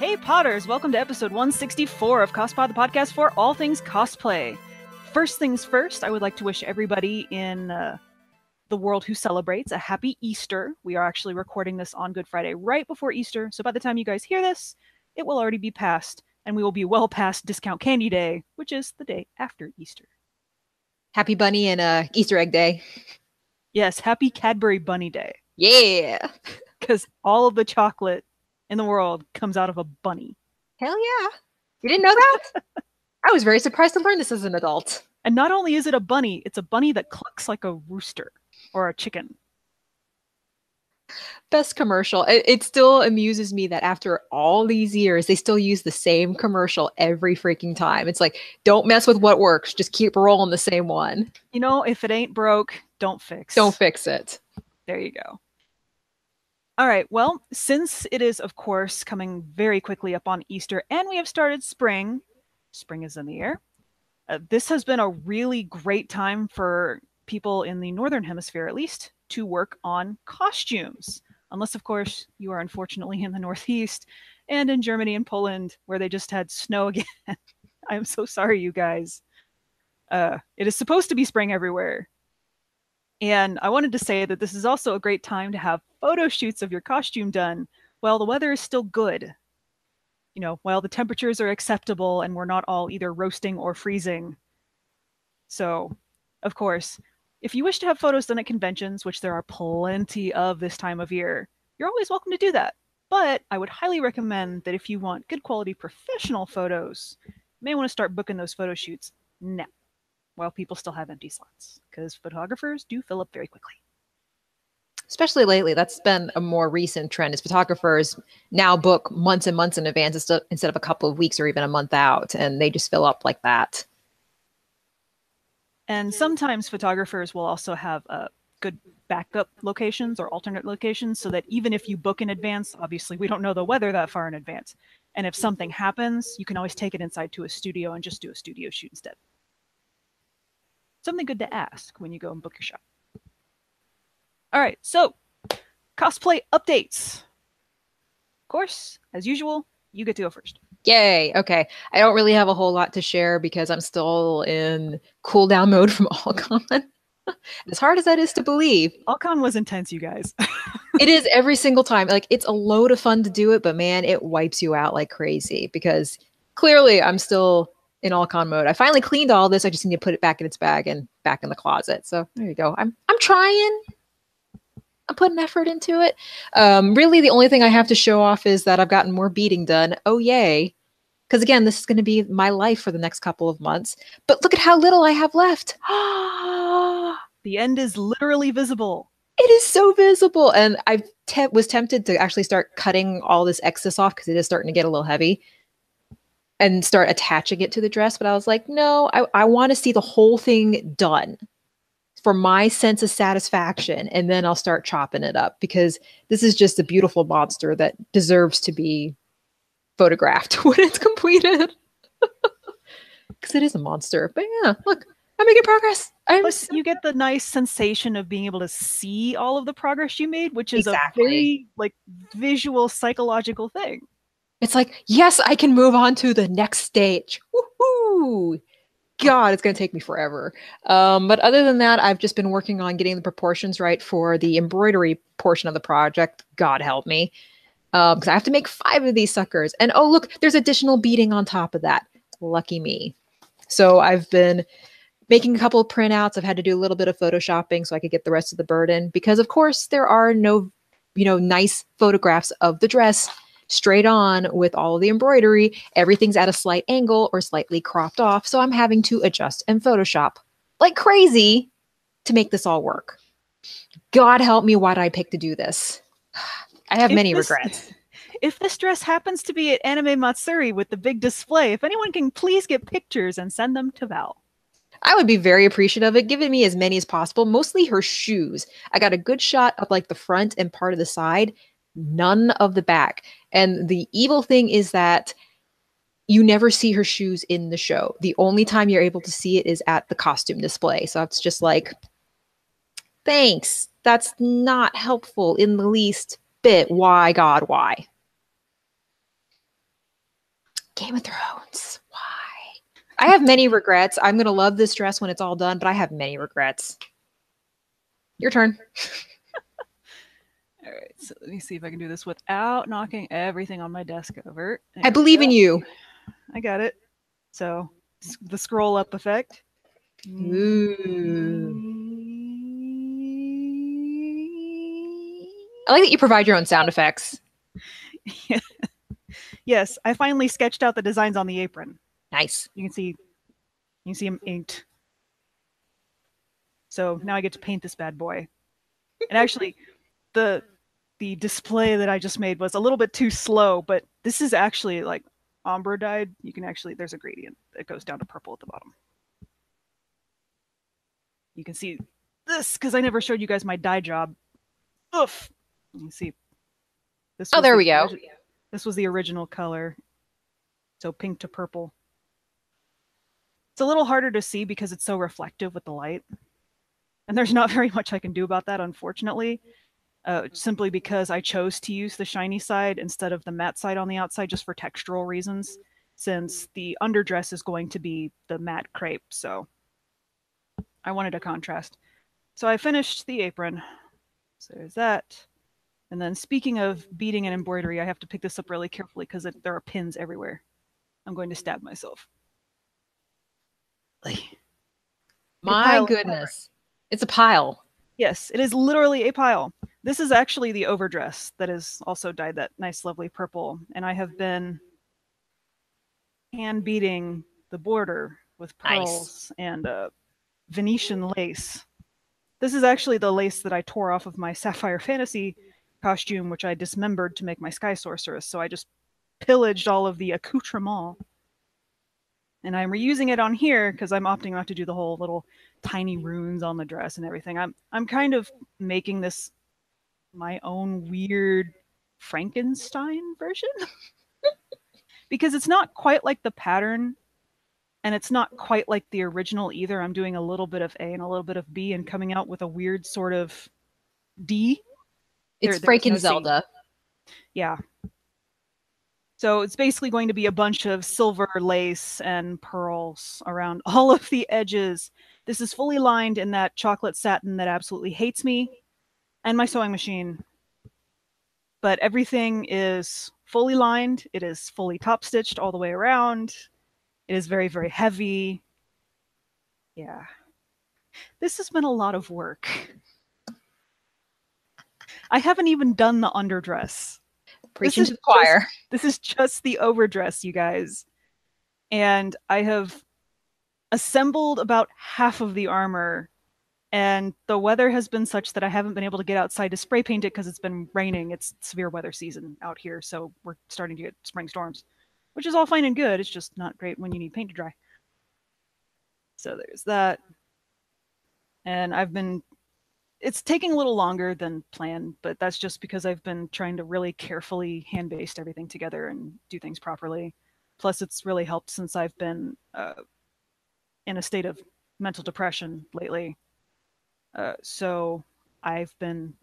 Hey Potters, welcome to episode 164 of CospPod, the podcast for all things cosplay. First things first, I would like to wish everybody in the world who celebrates a happy Easter. We are actually recording this on Good Friday right before Easter, so by the time you guys hear this, it will already be past, and we will be well past Discount Candy Day, which is the day after Easter. Happy Bunny and Easter Egg Day. Yes, happy Cadbury Bunny Day. Yeah. Because all of the chocolate in the world comes out of a bunny. Hell yeah. You didn't know that? I was very surprised to learn this as an adult. And not only is it a bunny, it's a bunny that clucks like a rooster or a chicken. Best commercial. It still amuses me that after all these years, they still use the same commercial every freaking time. It's like, don't mess with what works. Just keep rolling the same one. You know, if it ain't broke, don't fix. Don't fix it. There you go. All right, well, since it is, of course, coming very quickly up on Easter, and we have started spring is in the air, this has been a really great time for people in the Northern Hemisphere, at least, to work on costumes. Unless, of course, you are unfortunately in the Northeast and in Germany and Poland, where they just had snow again. I am so sorry, you guys. It is supposed to be spring everywhere. And I wanted to say that this is also a great time to have photo shoots of your costume done while the weather is still good. You know, while the temperatures are acceptable and we're not all either roasting or freezing. So, of course, if you wish to have photos done at conventions, which there are plenty of this time of year, you're always welcome to do that. But I would highly recommend that if you want good quality professional photos, you may want to start booking those photo shoots now, while people still have empty slots, because photographers do fill up very quickly. Especially lately, that's been a more recent trend, is photographers now book months and months in advance instead of a couple of weeks or even a month out, and they just fill up like that. And sometimes photographers will also have good backup locations or alternate locations, so that even if you book in advance, obviously we don't know the weather that far in advance, and if something happens, you can always take it inside to a studio and just do a studio shoot instead. Something good to ask when you go and book your shot. All right, so cosplay updates. Of course, as usual, you get to go first. Yay. Okay. I don't really have a whole lot to share because I'm still in cooldown mode from AllCon. As hard as that is to believe. AllCon was intense, you guys. It is every single time. Like, it's a load of fun to do it, but man, it wipes you out like crazy because clearly I'm still in AllCon mode. I finally cleaned all this. I just need to put it back in its bag and back in the closet. So there you go. I'm trying. I'm putting effort into it. Really, the only thing I have to show off is that I've gotten more beading done. Oh, yay. Because again, this is going to be my life for the next couple of months. But look at how little I have left. The end is literally visible. It is so visible. And I was tempted to actually start cutting all this excess off because it is starting to get a little heavy and start attaching it to the dress. But I was like, no, I want to see the whole thing done for my sense of satisfaction. And then I'll start chopping it up because this is just a beautiful monster that deserves to be photographed when it's completed. Because it is a monster. But yeah, look, I'm making progress. Plus, you get the nice sensation of being able to see all of the progress you made, which is exactly. a very visual, psychological thing. It's like, yes, I can move on to the next stage. Woohoo! God, it's going to take me forever. But other than that, I've just been working on getting the proportions right for the embroidery portion of the project. God help me. Because I have to make 5 of these suckers. And oh, look, there's additional beading on top of that. Lucky me. So I've been making a couple of printouts. I've had to do a little bit of photoshopping so I could get the rest of the burden. Because, of course, there are no, nice photographs of the dress straight on with all of the embroidery. Everything's at a slight angle or slightly cropped off. So I'm having to adjust and Photoshop like crazy to make this all work. God help me, why did I pick to do this? I have many regrets. If this dress happens to be at Anime Matsuri with the big display, if anyone can please get pictures and send them to Val. I would be very appreciative of it. Giving me as many as possible, mostly her shoes. I got a good shot of the front and part of the side, none of the back. And the evil thing is that you never see her shoes in the show. The only time you're able to see it is at the costume display. So it's just like, thanks. That's not helpful in the least bit. Why, God, why? Game of Thrones. Why? I have many regrets. I'm going to love this dress when it's all done, but I have many regrets. Your turn. All right, so let me see if I can do this without knocking everything on my desk over. I believe in you. I got it. So the scroll up effect. Ooh. I like that you provide your own sound effects. Yes, I finally sketched out the designs on the apron. Nice. You can see them inked. So now I get to paint this bad boy. And actually, the display that I just made was a little bit too slow, but this is actually like ombre dyed. You can actually, there's a gradient that goes down to purple at the bottom. You can see this because I never showed you guys my dye job. Oof. You see. This there we go. This was the original color. So pink to purple. It's a little harder to see because it's so reflective with the light. And there's not very much I can do about that, unfortunately. Simply because I chose to use the shiny side instead of the matte side on the outside just for textural reasons, since the underdress is going to be the matte crepe, so I wanted a contrast. So I finished the apron. So there's that. And then speaking of beading and embroidery, I have to pick this up really carefully because there are pins everywhere. I'm going to stab myself. My goodness. It's a pile. Yes, it is literally a pile. This is actually the overdress that is also dyed that nice, lovely purple. And I have been hand beading the border with pearls and Venetian lace. This is actually the lace that I tore off of my Sapphire Fantasy costume, which I dismembered to make my Sky Sorceress. So I just pillaged all of the accoutrement. And I'm reusing it on here because I'm opting not to do the whole little tiny runes on the dress and everything. I'm kind of making this my own weird Frankenstein version. Because it's not quite like the pattern, and it's not quite like the original either. I'm doing a little bit of A and a little bit of B and coming out with a weird sort of D. It's Franken-Zelda. Yeah. So it's basically going to be a bunch of silver lace and pearls around all of the edges. This is fully lined in that chocolate satin that absolutely hates me and my sewing machine. But everything is fully lined. It is fully top stitched all the way around. It is very, very heavy. Yeah. This has been a lot of work. I haven't even done the underdress. Preaching to the choir. This is just the overdress, you guys. And I have assembled about half of the armor, and the weather has been such that I haven't been able to get outside to spray paint it because it's been raining. It's severe weather season out here, so we're starting to get spring storms, which is all fine and good. It's just not great when you need paint to dry. So there's that. And it's taking a little longer than planned, but that's just because I've been trying to really carefully hand-baste everything together and do things properly. Plus, it's really helped since I've been in a state of mental depression lately. So I've been,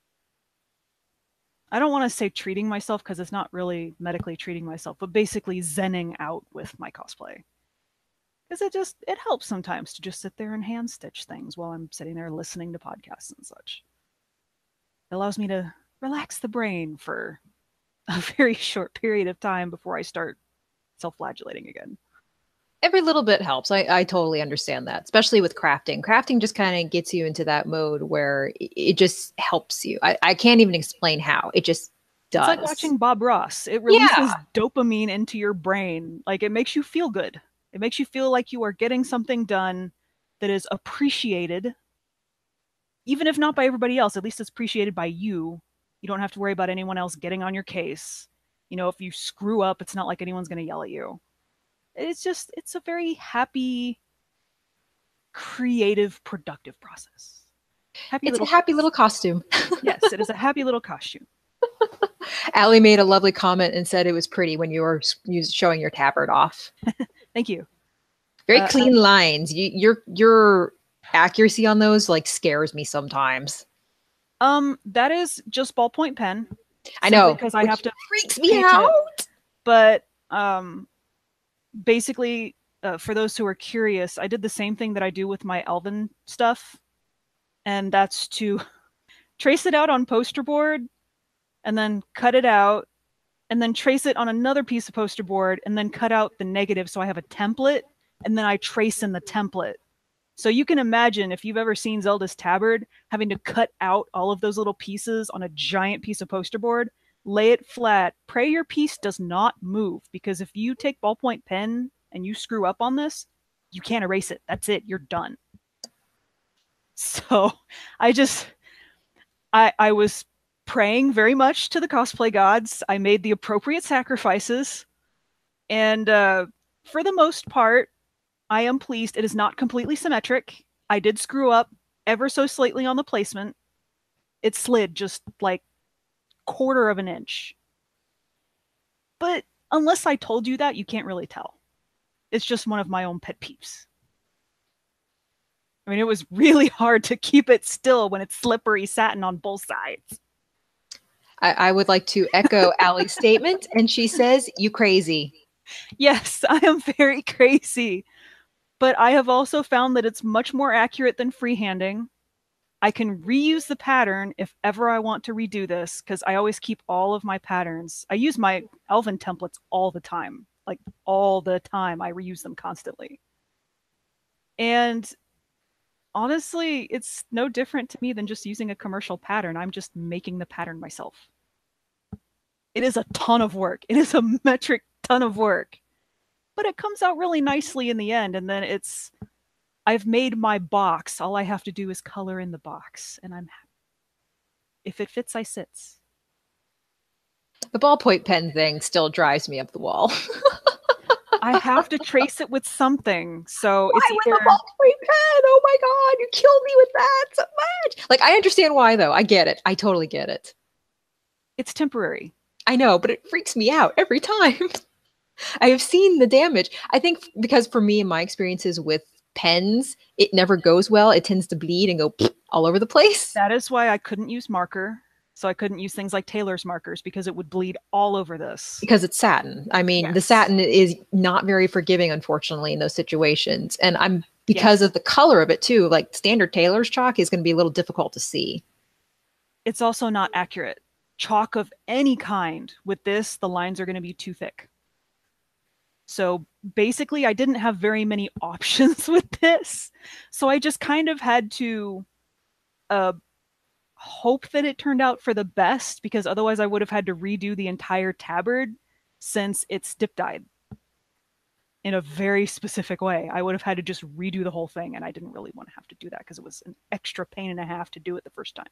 I don't want to say treating myself because it's not really medically treating myself, but basically zenning out with my cosplay. Because it helps sometimes to just sit there and hand stitch things while I'm sitting there listening to podcasts and such. It allows me to relax the brain for a very short period of time before I start self-flagellating again. Every little bit helps. I totally understand that, especially with crafting. Crafting just kind of gets you into that mode where it just helps you. I can't even explain how. It just does. It's like watching Bob Ross. It releases dopamine into your brain. Like, it makes you feel good. It makes you feel like you are getting something done that is appreciated. Even if not by everybody else, at least it's appreciated by you. You don't have to worry about anyone else getting on your case. You know, if you screw up, it's not like anyone's going to yell at you. It's a very happy, creative, productive process. It's a happy little costume. Yes, it is a happy little costume. Allie made a lovely comment and said it was pretty when you were showing your tabard off. Thank you. Very clean lines. Your accuracy on those like scares me sometimes. That is just ballpoint pen. I know because I have to freaks me out. But basically, for those who are curious, I did the same thing that I do with my Elven stuff, and that's to trace it out on poster board and then cut it out and then trace it on another piece of poster board and then cut out the negative so I have a template and then I trace in the template. So you can imagine if you've ever seen Zelda's Tabard, having to cut out all of those little pieces on a giant piece of poster board, lay it flat, pray your piece does not move, because if you take ballpoint pen and you screw up on this, you can't erase it. That's it. You're done. So I just, I was praying very much to the cosplay gods. I made the appropriate sacrifices. And for the most part, I am pleased. It is not completely symmetric. I did screw up ever so slightly on the placement. It slid just like quarter of an inch. But unless I told you that, you can't really tell. It's just one of my own pet peeves. I mean, it was really hard to keep it still when it's slippery satin on both sides. I would like to echo Allie's statement, and she says, "You crazy." Yes, I am very crazy. But I have also found that it's much more accurate than freehanding. I can reuse the pattern if ever I want to redo this, because I always keep all of my patterns. I use my Elven templates all the time. Like, all the time. I reuse them constantly. And honestly, it's no different to me than just using a commercial pattern. I'm just making the pattern myself. It is a ton of work. It is a metric ton of work. But it comes out really nicely in the end. And then I've made my box. All I have to do is color in the box, and I'm happy. If it fits, I sits. The ballpoint pen thing still drives me up the wall. I have to trace it with something. So why it's either with a ballpoint pen? Oh my God, you killed me with that so much. Like, I understand why, though. I get it. I totally get it. It's temporary. I know, but it freaks me out every time. I have seen the damage. I think because for me, in my experiences with pens, it never goes well. It tends to bleed and go all over the place. That is why I couldn't use marker. So I couldn't use things like Taylor's markers, because it would bleed all over this. Because it's satin. I mean, Yes. The satin is not very forgiving, unfortunately, in those situations. And because of the color of it too, like standard Taylor's chalk is going to be a little difficult to see. It's also not accurate. Chalk of any kind with this, the lines are going to be too thick. So basically, I didn't have very many options with this. So I just kind of had to hope that it turned out for the best, because otherwise I would have had to redo the entire tabard, since it's dip dyed in a very specific way. I would have had to just redo the whole thing, and I didn't really want to have to do that because it was an extra pain and a half to do it the first time.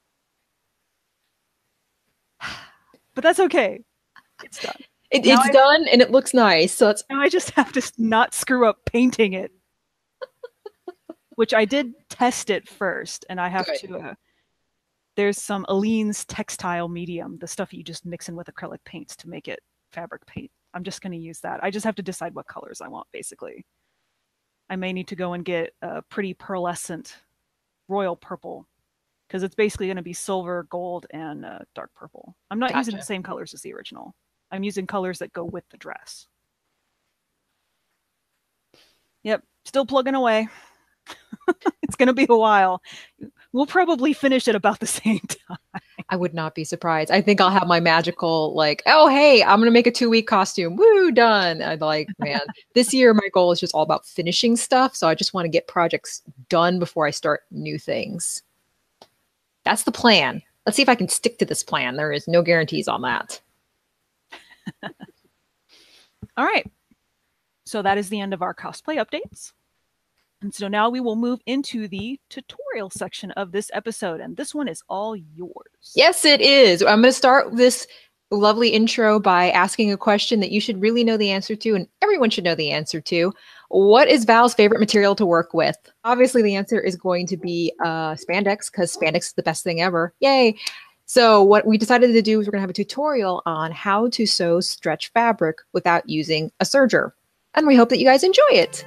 But that's okay. It's done. It's done and it looks nice. So now I just have to not screw up painting it. Which I did test it first, and I have to there's some Aleene's textile medium, the stuff you just mix in with acrylic paints to make it fabric paint. I'm just going to use that. I just have to decide what colors I want, basically. I may need to go and get a pretty pearlescent royal purple, because it's basically going to be silver, gold, and dark purple. I'm not using the same colors as the original. I'm using colors that go with the dress. Yep, still plugging away. It's going to be a while. We'll probably finish at about the same time. I would not be surprised. I think I'll have my magical, like, oh, hey, I'm going to make a 2-week costume. Woo, done. I'd like, man, this year my goal is just all about finishing stuff. So I just want to get projects done before I start new things. That's the plan. Let's see if I can stick to this plan. There is no guarantees on that. All right. So that is the end of our cosplay updates. And so now we will move into the tutorial section of this episode, and this one is all yours. Yes, it is. I'm going to start this lovely intro by asking a question that you should really know the answer to, and everyone should know the answer to. What is Val's favorite material to work with? Obviously, the answer is going to be spandex, because spandex is the best thing ever. Yay! So what we decided to do is we're going to have a tutorial on how to sew stretch fabric without using a serger. And we hope that you guys enjoy it.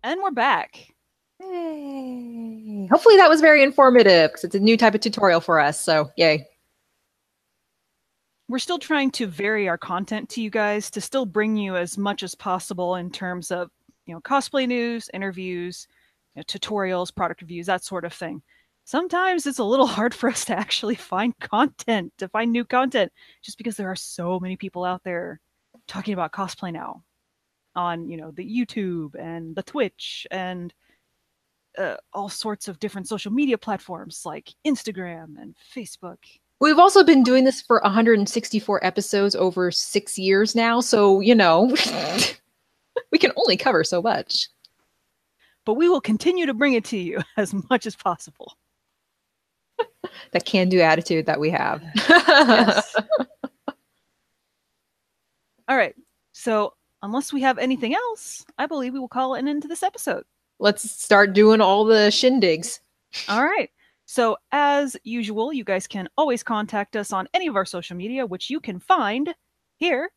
And we're back. Yay. Hopefully that was very informative because it's a new type of tutorial for us. So yay. We're still trying to vary our content to you guys to still bring you as much as possible in terms of, cosplay news, interviews, tutorials, product reviews, that sort of thing. Sometimes it's a little hard for us to actually find new content, just because there are so many people out there talking about cosplay now on, the YouTube and the Twitch and all sorts of different social media platforms like Instagram and Facebook. We've also been doing this for 164 episodes over 6 years now. So, we can only cover so much. But we will continue to bring it to you as much as possible. That can-do attitude that we have. Yes. All right. So unless we have anything else, I believe we will call an end to this episode. Let's start doing all the shindigs. All right. So as usual, you guys can always contact us on any of our social media, which you can find here.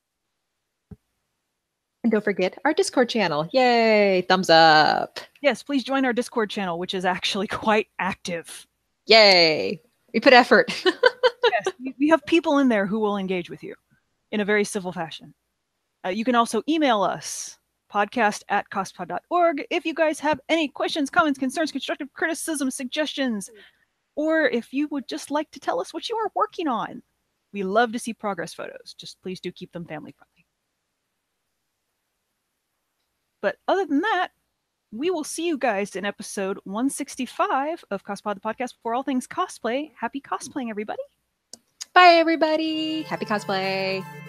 And don't forget our Discord channel. Yay! Thumbs up. Yes, please join our Discord channel, which is actually quite active. Yay! We put effort. Yes, we have people in there who will engage with you in a very civil fashion. You can also email us, podcast@cospod.org, if you guys have any questions, comments, concerns, constructive criticism, suggestions, or if you would just like to tell us what you are working on. We love to see progress photos. Just please do keep them family friendly. But other than that, we will see you guys in episode 165 of Cospod the Podcast for all things cosplay. Happy cosplaying, everybody. Bye, everybody. Happy cosplay.